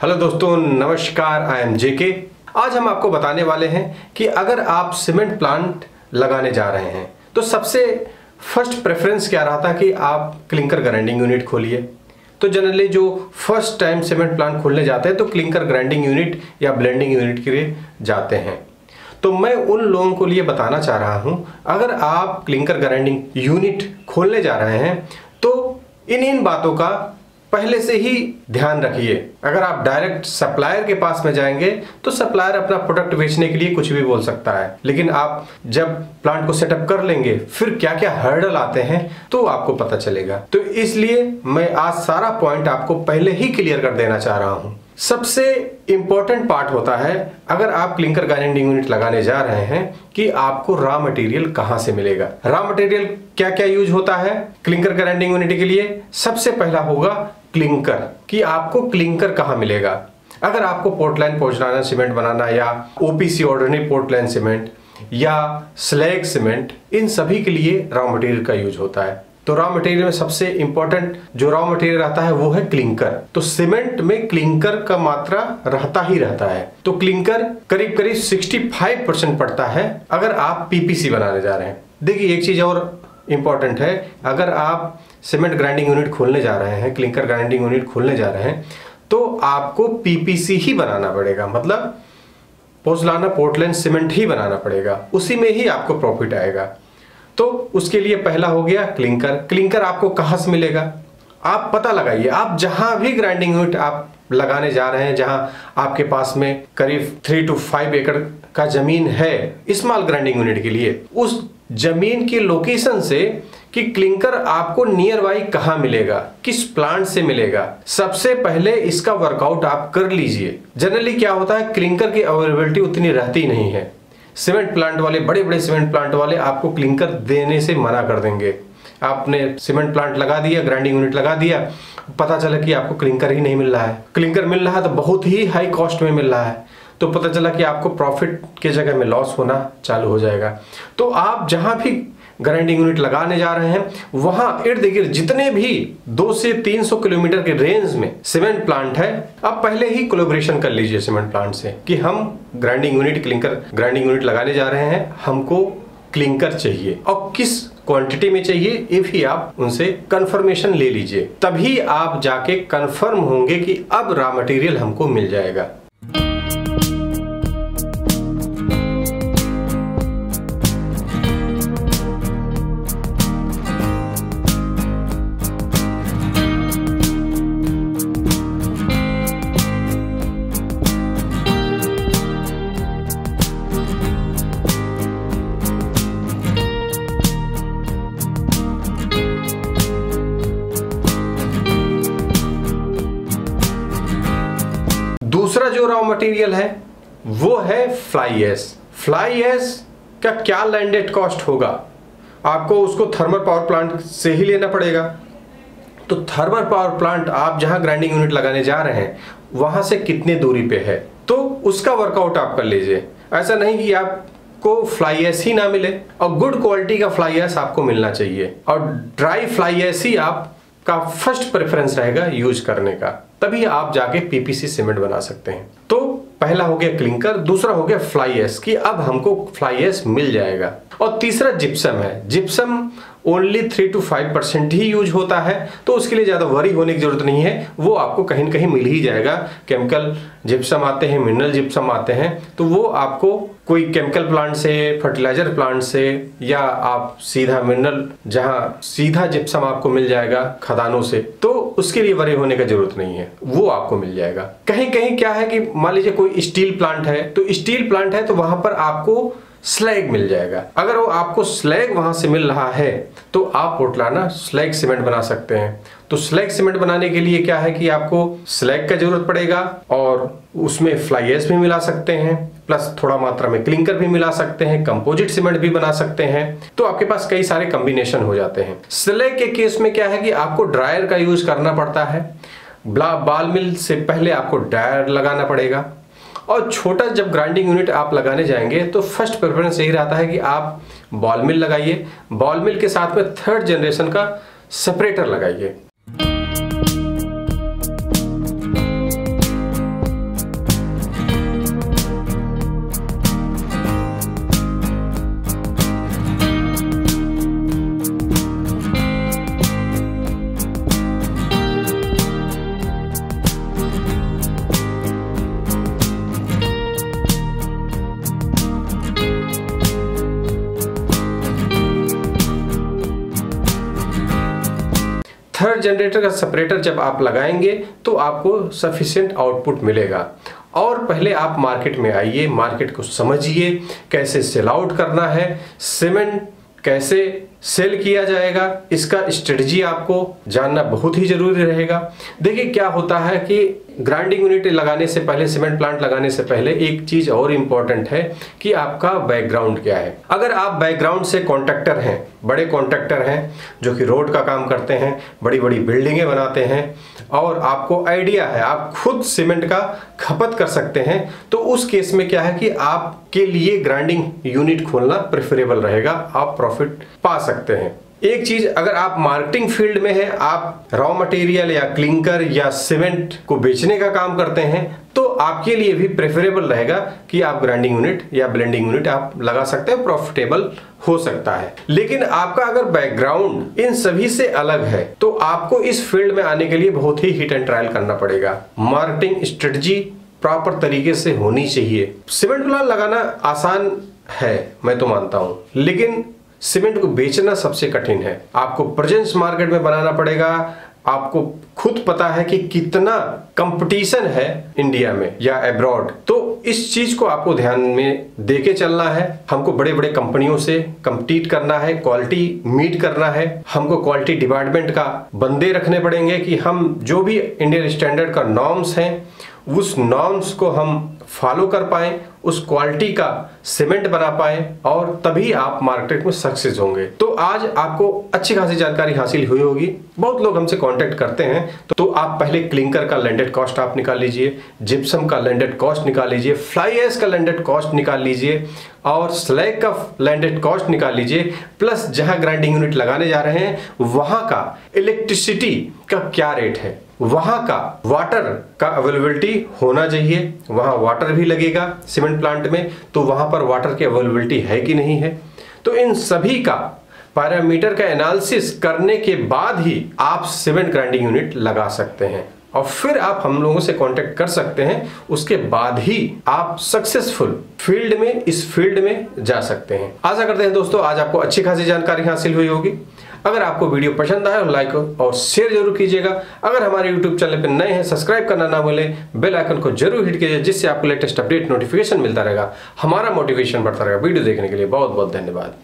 Hello दोस्तों, नमस्कार। I am JK. आज हम आपको बताने वाले हैं कि अगर आप सीमेंट प्लांट लगाने जा रहे हैं तो सबसे फर्स्ट प्रेफरेंस क्या रहा था कि आप क्लिंकर ग्राइंडिंग यूनिट खोलिए। तो जनरली जो फर्स्ट टाइम सीमेंट प्लांट खोलने जाते हैं तो क्लिंकर ग्राइंडिंग यूनिट या ब्लेंडिंग यूनिट के लिए जाते हैं। तो मैं उन लोगों को लिए बताना चाह रहा हूं, अगर आप क्लिंकर ग्राइंडिंग यूनिट खोलने जा रहे हैं तो इन बातों का पहले से ही ध्यान रखिए। अगर आप डायरेक्ट सप्लायर के पास में जाएंगे तो सप्लायर अपना प्रोडक्ट बेचने के लिए कुछ भी बोल सकता है, लेकिन आप जब प्लांट को सेटअप कर लेंगे फिर क्या क्या हर्डल आते हैं तो आपको पता चलेगा। तो इसलिए मैं आज सारा पॉइंट आपको पहले ही क्लियर कर देना चाह रहा हूं। सबसे इंपॉर्टेंट पार्ट होता है, अगर आप क्लिंकर ग्राइंडिंग यूनिट लगाने जा रहे हैं, कि आपको रॉ मटेरियल कहां से मिलेगा। रॉ मटेरियल क्या क्या यूज होता है क्लिंकर ग्राइंडिंग यूनिट के लिए। सबसे पहला होगा क्लिंकर, कि आपको क्लिंकर कहां मिलेगा। अगर आपको पोर्टलैंड पोज़ोलाना सीमेंट बनाना या ओपीसी ऑर्डिनरी पोर्टलैंड सीमेंट या स्लैग सीमेंट, इन सभी के लिए रॉ मटेरियल का यूज होता है। तो रॉ मटेरियल में सबसे इंपॉर्टेंट जो रॉ मटेरियल रहता है वो है क्लिंकर। तो सीमेंट में क्लिंकर का मात्रा रहता ही रहता है। तो क्लिंकर करीब करीब 65% पड़ता है अगर आप पीपीसी बनाने जा रहे हैं। देखिए, एक चीज और इंपॉर्टेंट है, अगर आप सीमेंट ग्राइंडिंग यूनिट खोलने जा रहे हैं, क्लिंकर ग्राइंडिंग यूनिट खोलने जा रहे हैं, तो आपको पीपीसी ही बनाना पड़ेगा, मतलब पोज़ोलाना पोर्टलैंड सीमेंट ही बनाना पड़ेगा। उसी में ही आपको प्रॉफिट आएगा। तो उसके लिए पहला हो गया क्लिंकर। क्लिंकर आपको कहां से मिलेगा, आप पता लगाइए। आप जहां भी ग्राइंडिंग यूनिट आप लगाने जा रहे हैं, जहां आपके पास में करीब 3 to 5 एकड़ का जमीन है स्मॉल ग्राइंडिंग यूनिट के लिए, उस जमीन की लोकेशन से कि क्लिंकर आपको नियर बाई कहां मिलेगा, किस प्लांट से मिलेगा, सबसे पहले इसका वर्कआउट आप कर लीजिए। जनरली क्या होता है, क्लिंकर की अवेलेबिलिटी उतनी रहती नहीं है। सीमेंट प्लांट वाले, बड़े बड़े सीमेंट प्लांट वाले आपको क्लिंकर देने से मना कर देंगे। आपने सीमेंट प्लांट लगा दिया, ग्राइंडिंग यूनिट लगा दिया, पता चला कि आपको क्लिंकर ही नहीं मिल रहा है। क्लिंकर मिल रहा है तो बहुत ही हाई कॉस्ट में मिल रहा है, तो पता चला कि आपको प्रॉफिट के जगह में लॉस होना चालू हो जाएगा। तो आप जहां भी ग्राइंडिंग यूनिट लगाने जा रहे हैं वहां इर्द गिर्द जितने भी 200 से 300 किलोमीटर के रेंज में सीमेंट प्लांट है, आप पहले ही कोलैबोरेशन कर लीजिए सीमेंट प्लांट से कि हम grinding unit, clinker grinding unit लगाने जा रहे हैं, हमको क्लिंकर चाहिए और किस क्वांटिटी में चाहिए, ये भी आप उनसे कंफर्मेशन ले लीजिए। तभी आप जाके कंफर्म होंगे कि अब रॉ मटेरियल हमको मिल जाएगा। दूसरा जो रॉ मटेरियल है वो है फ्लाई ऐश। फ्लाई ऐश का क्या लैंडेड कॉस्ट होगा, आपको उसको थर्मल पावर प्लांट से ही लेना पड़ेगा। तो थर्मल पावर प्लांट आप जहां ग्राइंडिंग यूनिट लगाने जा रहे हैं वहां से कितने दूरी पे है, तो उसका वर्कआउट आप कर लीजिए। ऐसा नहीं कि आपको फ्लाई ऐश ही ना मिले, और गुड क्वालिटी का फ्लाई ऐश आपको मिलना चाहिए, और ड्राई फ्लाई ऐश ही आपका फर्स्ट प्रेफरेंस रहेगा यूज करने का, तभी आप जाके पीपीसी सीमेंट बना सकते हैं। तो पहला हो गया क्लिंकर, दूसरा हो गया फ्लाई ऐश कि अब हमको फ्लाई ऐश मिल जाएगा, और तीसरा जिप्सम है। जिप्सम ओनली 3 to 5% ही यूज होता है, तो उसके लिए ज्यादा वरी होने की जरूरत नहीं है, वो आपको कहीं न कहीं मिल ही जाएगा। केमिकल जिप्सम आते हैं, मिनरल जिप्सम आते हैं, तो वो आपको कोई केमिकल प्लांट से, फर्टिलाइजर प्लांट से, या आप सीधा मिनरल जहां सीधा जिप्सम आपको मिल जाएगा खदानों से, तो उसके लिए वरी होने की जरूरत नहीं है, वो आपको मिल जाएगा। कहीं कहीं क्या है कि मान लीजिए कोई स्टील प्लांट है, तो स्टील प्लांट है तो वहां पर आपको स्लैग मिल जाएगा। अगर वो आपको स्लैग वहां से मिल रहा है तो आप पोज़ोलाना स्लैग सीमेंट बना सकते हैं। तो स्लैग सीमेंट बनाने के लिए क्या है कि आपको स्लैग का जरूरत पड़ेगा, और उसमें फ्लाई ऐश भी मिला सकते हैं, प्लस थोड़ा मात्रा में क्लिंकर भी मिला सकते हैं, कंपोजिट सीमेंट भी बना सकते हैं। तो आपके पास कई सारे कॉम्बिनेशन हो जाते हैं। स्लैग के केस में क्या है कि आपको ड्रायर का यूज करना पड़ता है। बॉल मिल से पहले आपको ड्रायर लगाना पड़ेगा, और छोटा जब ग्राइंडिंग यूनिट आप लगाने जाएंगे तो फर्स्ट प्रेफरेंस यही रहता है कि आप बॉल मिल लगाइए। बॉल मिल के साथ में 3rd जनरेशन का सेपरेटर लगाइए। जनरेटर का सेपरेटर जब आप लगाएंगे तो आपको सफिशिएंट आउटपुट मिलेगा। और पहले आप मार्केट में आइए, मार्केट को समझिए, कैसे सेल आउट करना है, सीमेंट कैसे सेल किया जाएगा, इसका स्ट्रेटजी आपको जानना बहुत ही जरूरी रहेगा। देखिए क्या होता है कि ग्राइंडिंग यूनिट लगाने से पहले, सीमेंट प्लांट लगाने से पहले एक चीज और इम्पोर्टेंट है कि आपका बैकग्राउंड क्या है। अगर आप बैकग्राउंड से कॉन्ट्रैक्टर हैं, बड़े कॉन्ट्रैक्टर हैं जो कि रोड का काम करते हैं, बड़ी बड़ी बिल्डिंगें बनाते हैं और आपको आइडिया है, आप खुद सीमेंट का खपत कर सकते हैं, तो उस केस में क्या है कि आपके लिए ग्राइंडिंग यूनिट खोलना प्रेफरेबल रहेगा, आप प्रॉफिट पा सकते हैं। एक चीज, अगर आप मार्केटिंग फील्ड में हैं, आप रॉ मटेरियल या क्लिंकर या सीमेंट को बेचने का काम करते हैं, तो आपके लिए भी प्रेफरेबल रहेगा कि आप ग्राइंडिंग यूनिट या ब्लेंडिंग यूनिट आप लगा सकते हैं, प्रॉफिटेबल हो सकता है। लेकिन आपका अगर बैकग्राउंड इन सभी से अलग है तो आपको इस फील्ड में आने के लिए बहुत ही हिट एंड ट्रायल करना पड़ेगा। मार्केटिंग स्ट्रेटजी प्रॉपर तरीके से होनी चाहिए। सीमेंट प्लांट लगाना आसान है, मैं तो मानता हूं, लेकिन सीमेंट को बेचना सबसे कठिन है। आपको प्रेजेंस मार्केट में बनाना पड़ेगा। आपको खुद पता है कि कितना कंपटीशन है इंडिया में या अब्रॉड, तो इस चीज को आपको ध्यान में देके चलना है। हमको बड़े बड़े कंपनियों से कम्पीट करना है, क्वालिटी मीट करना है। हमको क्वालिटी डिपार्टमेंट का बंदे रखने पड़ेंगे कि हम जो भी इंडियन स्टैंडर्ड का नॉर्म्स हैं उस नॉर्म्स को हम फॉलो कर पाए, उस क्वालिटी का सीमेंट बना पाए, और तभी आप मार्केट में सक्सेस होंगे। तो आज आपको अच्छी खासी जानकारी हासिल हुई होगी। बहुत लोग हमसे कांटेक्ट करते हैं, तो आप पहले क्लिंकर का लैंडेड कॉस्ट आप निकाल लीजिए, जिप्सम का लैंडेड कॉस्ट निकाल लीजिए, फ्लाई ऐश का लैंडेड कॉस्ट निकाल लीजिए और स्लैग का लैंडेड कॉस्ट निकाल लीजिए, प्लस जहां ग्राइंडिंग यूनिट लगाने जा रहे हैं वहां का इलेक्ट्रिसिटी का क्या रेट है, वहां का वाटर का अवेलेबिलिटी होना चाहिए। वहां वाटर भी लगेगा सीमेंट प्लांट में, तो वहां पर वाटर की अवेलेबिलिटी है कि नहीं है। तो इन सभी का पैरामीटर का एनालिसिस करने के बाद ही आप सीमेंट ग्राइंडिंग यूनिट लगा सकते हैं और फिर आप हम लोगों से कांटेक्ट कर सकते हैं। उसके बाद ही आप सक्सेसफुल फील्ड में, इस फील्ड में जा सकते हैं। आशा करते हैं दोस्तों आज आपको अच्छी खासी जानकारी हासिल हुई होगी। अगर आपको वीडियो पसंद आए तो लाइक और शेयर जरूर कीजिएगा। अगर हमारे YouTube चैनल पर नए हैं, सब्सक्राइब करना ना भूलें, बेल आइकन को जरूर हिट कीजिए, जिससे आपको लेटेस्ट अपडेट नोटिफिकेशन मिलता रहेगा, हमारा मोटिवेशन बढ़ता रहेगा। वीडियो देखने के लिए बहुत बहुत धन्यवाद।